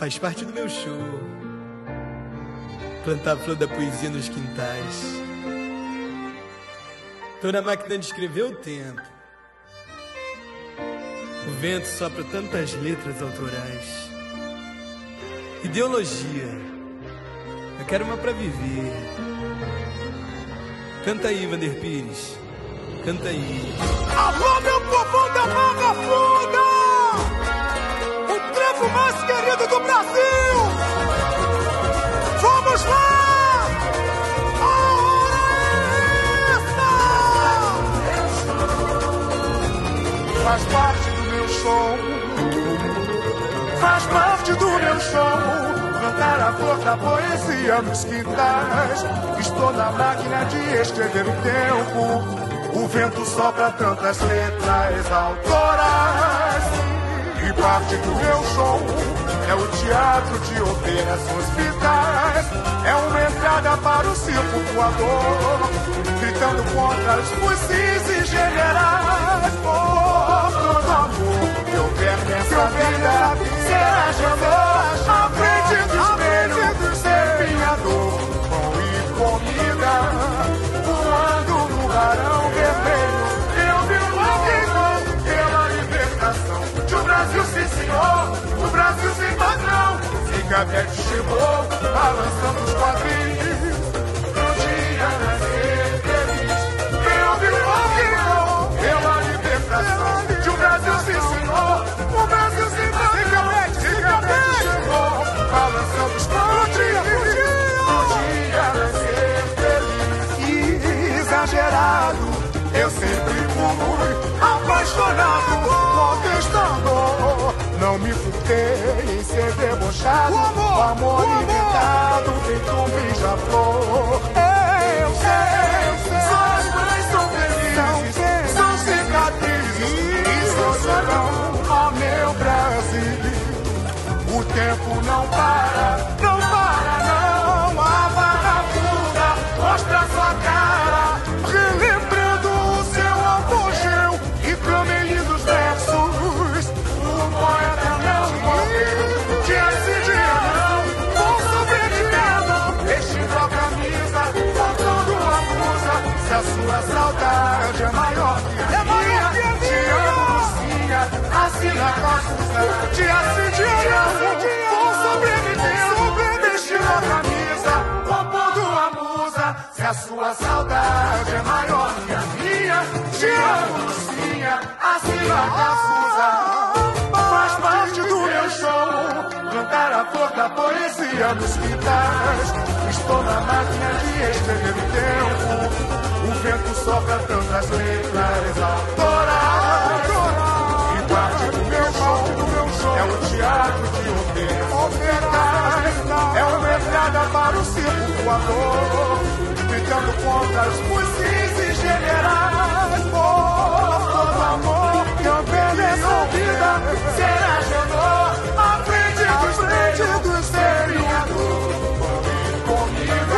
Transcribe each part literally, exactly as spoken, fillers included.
faz parte do meu show. Plantar a flor da poesia nos quintais. Tô na máquina de escrever o tempo. O vento sopra tantas letras autorais. Ideologia, eu quero uma pra viver. Canta aí, Vander Pires, canta aí. Alô, meu povo da Barra Funda, o trevo mais querido do Brasil. Vamos lá! A hora é essa! Faz parte do meu show, faz parte do meu show, cantar a flor da poesia nos quintais. Estou na máquina de escrever o tempo, o vento sopra tantas letras autorais. E parte do meu show é o teatro de operações vitais. É uma entrada para o circo voador, gritando contra os fuzis e generais. Oh, todo amor que houver nessa vida será de amor. À frente do espelho, serpinhador, pão e comida, voando no barão vermelho. Eu vi o louco pela libertação de um Brasil, sim senhor, o Brasil sem padrão. Zigabete chegou, balançando os quadrinhos, pro dia nascer feliz. Eu vi o louco pela libertação de um Brasil, sim senhor, o Brasil sem padrão. Zigabete, Zigabete chegou, balançando os quadrinhos, pro dia nascer feliz. Exagerado, eu sempre fui apaixonado, contestando. Não me furtei em ser debochado, o amor, o amor inventado, feito um beija-flor. Eu sei, eu sei, suas mães são felizes, são, são cicatrizes e sofrerão, ó meu Brasil. O tempo não para, não para não, a Barra Funda mostra sua cara, relembrando o seu apogeu e camelinhos versos. O poeta não morreu, dia sim, dia não, vou sobrevivendo, vestindo a camisa, faltando a blusa. Se a sua saudade é maior que a minha, te amo, Lucinha, assina com a Susa. Dia sim, dia não, vou sobrevivendo, vestindo a camisa, compondo a musa. Se a sua saudade é maior que a minha, te amo, Lucinha, assina com a Susa. Faz parte do meu show, cantar a flor da poesia nos quintais. Estou na máquina de escrever o tempo, o vento sopra tantas letras autorais. E parte do meu show, do meu show é o teatro de operações. É uma entrada para o circo voador, gritando contra os fuzis e generais. Oh, todo amor que obedeça a vida será de amor. À frente do espelho do seriador, comida,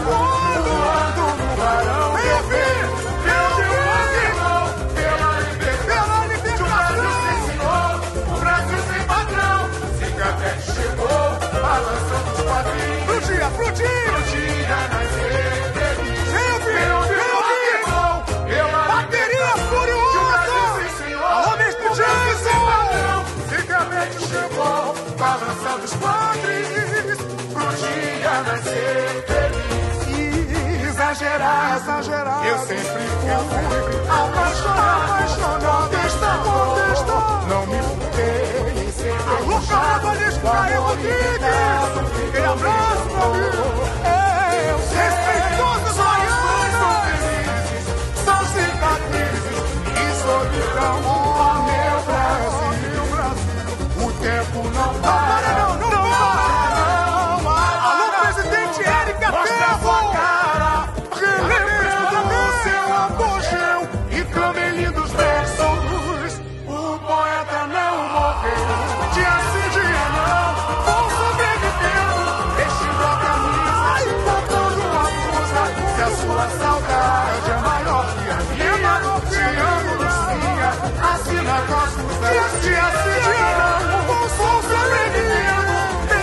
voando no barão. Eu vi, eu vi o animal pela liberdade de um Brasil sem senhor, um Brasil sem padrão. Zigabete chegou, balançando os quadrinhos, pro dia, pro dia, pro dia nascer feliz. Eu vi, eu vi o animal pela bateria furiosa. Alô, mestre Jackson! Zigabete chegou, balançando os quadris, pro dia nascer feliz. Exagerado, exagerado, eu sempre fui apaixonado, apaixonado, contestando. Não me furtei em ser debochado, o amor inventado, aquele abraço pra mim. Eu sei, respeitoso, só as mães são felizes, são cicatrizes e solidão. Ó meu Brasil, o tempo não para, não, não, não para, não. Alô, presidente Érica, mostra a sua cara, relembrando o seu apogeu e camelinho dos versos. O poeta não morreu, dia sim, dia não, vou sobrevivendo, vestindo a camisa, botando a blusa. Se a sua saudade é maior que a minha, te amo, Lucinha, assina com a Susa. Dia sim, dia não, vou sobrevivendo,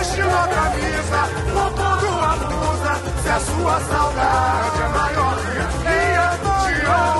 Sua saudade é maior que a minha. Te amo.